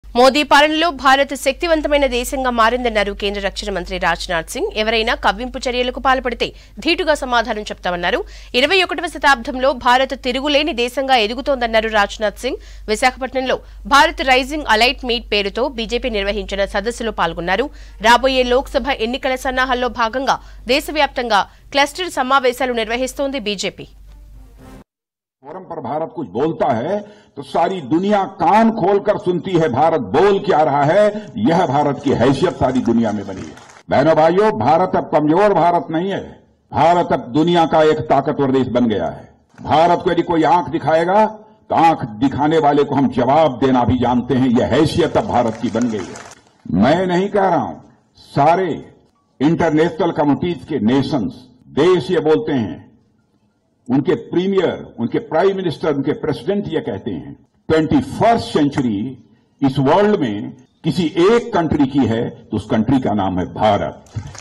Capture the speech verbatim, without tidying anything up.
మోదీ పాలనలో భారత్ శక్తివంతమైన దేశంగా మారిందన్నారు కేంద్ర రక్షణ మంత్రి రాజ్నాథ్ సింగ్. ఎవరైనా కవ్వింపు చర్యలకు పాల్పడితే ధీటుగా సమాధానం చెప్తామన్నారు. ఇరవై ఒకటవ శతాబ్దంలో భారత్ తిరుగులేని దేశంగా ఎదుగుతోందన్నారు రాజ్నాథ్ సింగ్. విశాఖపట్నంలో భారత్ రైజింగ్ అలైట్ మీట్ పేరుతో బీజేపీ నిర్వహించిన సదస్సులో పాల్గొన్నారు. రాబోయే లోక్సభ ఎన్నికల సన్నాహాల్లో భాగంగా దేశవ్యాప్తంగా క్లస్టర్ సమావేశాలు నిర్వహిస్తోంది బీజేపీ. फोरम पर भारत कुछ बोलता है तो सारी दुनिया कान खोलकर सुनती है भारत बोल क्या रहा है। यह भारत की हैसियत सारी दुनिया में बनी है। बहनों भाइयों, भारत अब कमजोर भारत नहीं है। भारत अब दुनिया का एक ताकतवर देश बन गया है। भारत को यदि कोई आंख दिखाएगा तो आंख दिखाने वाले को हम जवाब देना भी जानते हैं। यह हैसियत अब भारत की बन गई है। मैं नहीं कह रहा हूं, सारे इंटरनेशनल कम्युनिटीज के नेशंस देश ये बोलते हैं, उनके प्रीमियर, उनके प्राइम मिनिस्टर, उनके प्रेसिडेंट ये कहते हैं ट्वेंटी फर्स्ट सेंचुरी इस वर्ल्ड में किसी एक कंट्री की है तो उस कंट्री का नाम है भारत।